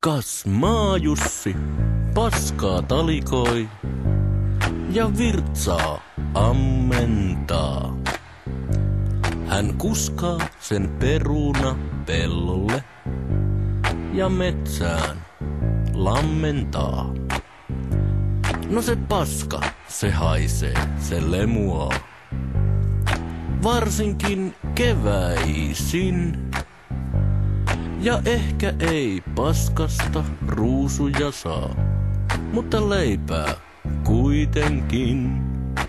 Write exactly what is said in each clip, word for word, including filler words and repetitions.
Kas Maajussi paskaa talikoi ja virtsaa ammentaa. Hän kuskaa sen peruna pellolle ja metsään lammentaa. No se paska, se haisee, se lemuaa. Varsinkin keväisin. Ja ehkä ei paskasta ruusuja saa, mutta leipää kuitenkin.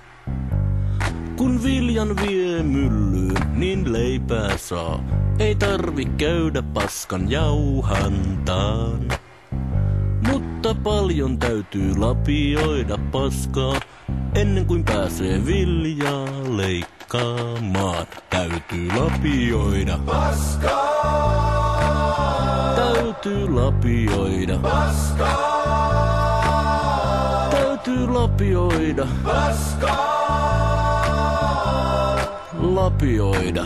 Kun viljan vie myllyyn, niin leipää saa. Ei tarvi käydä paskan jauhantaan. Mutta paljon täytyy lapioida paskaa, ennen kuin pääsee viljaa leikkaamaan. Täytyy lapioida paskaa. Täytyy lapioida paskaa. Täytyy lapioida paskaa. Lapioida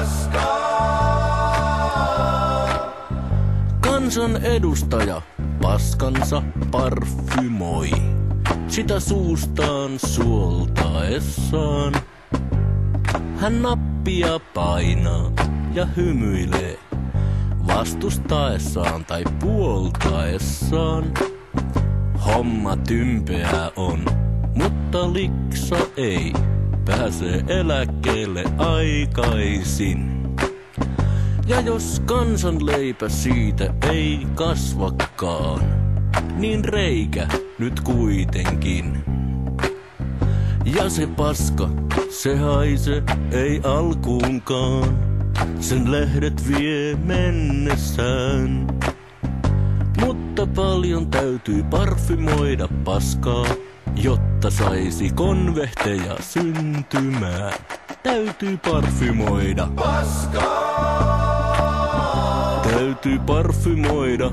paskaa. Kansan edustaja paskansa parfymoi, sitä suustaan suoltaessaan. Hän nappia painaa ja hymyilee vastustaessaan tai puoltaessaan. Homma tympeää on, mutta liksa ei pääse eläkkeelle aikaisin. Ja jos kansanleipä siitä ei kasvakaan, niin reikä nyt kuitenkin. Ja se paska, se haise ei alkuunkaan, sen lehdet vie mennessään. Mutta paljon täytyy parfymoida paskaa, jotta saisi konvehteja syntymään. Täytyy parfymoida paskaa. Täytyy parfymoida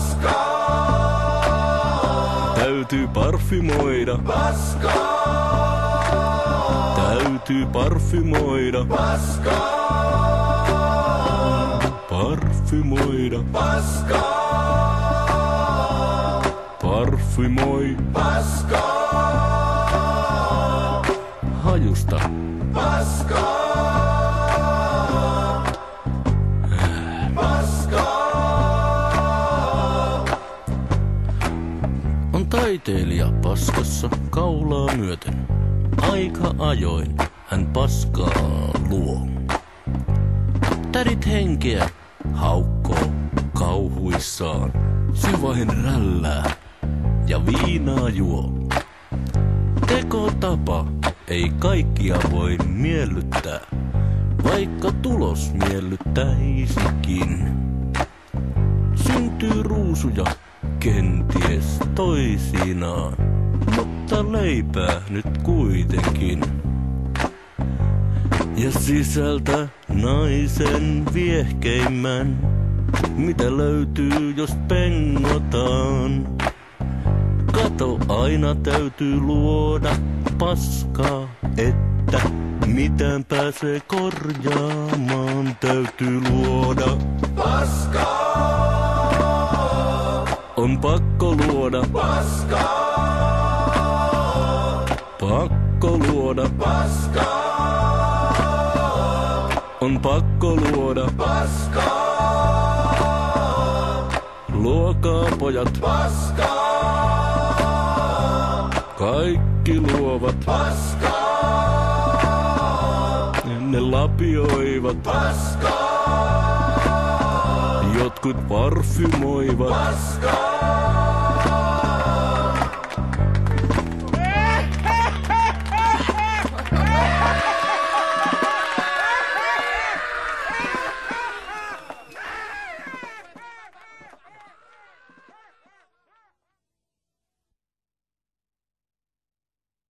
paskaa. Täytyy parfymoida paskaa. Täytyy parfymoida paskaa. Parfymoida paskaa. Parfymoi paskaa. Hajusta paskaa. On taiteilija paskassa kaulaa myöten. Aika ajoin hän paskaa luo. Tädit henkeä haukkoo kauhuissaan. Se vain rällää ja viinaa juo. Tekotapa ei kaikkia voi miellyttää, vaikka tulos miellyttäisikin. Syntyy ruusuja kenties toisinaan, mutta leipää nyt kuitenkin. Ja sisältä naisen viehkeimmän, mitä löytyy jos pengotaan. Kato, aina täytyy luoda paskaa, että mitään pääsee korjaamaan. Täytyy luoda paskaa. On pakko luoda paskaa. Pakko luoda paskaa. On pakko luoda paskaa. Luokaa pojat paskaa. Kaikki luovat paskaa. Ne lapioivat paskaa. Jotkut parfymoivat paskaa.